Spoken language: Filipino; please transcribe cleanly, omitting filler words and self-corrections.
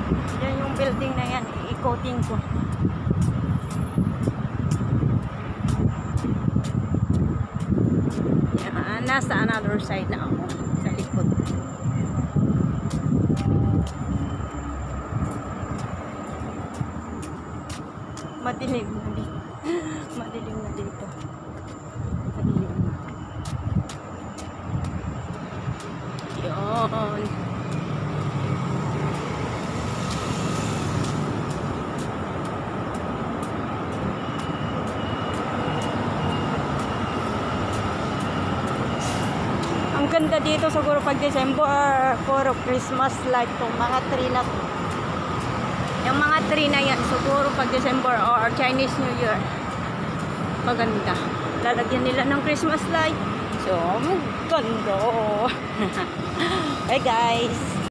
Yan yung building na yan, ikotin ko. Yan, nasa another side na ako, sa likod. Madilim na dito. Madilim na dito. Madilim na. Yun. Ang ganda dito siguro pag December, puro Christmas light tong mga tree na to. Yung mga tree na yan, siguro pag December or Chinese New Year, maganda. Lalagyan nila ng Christmas light. So, maganda. Hey guys!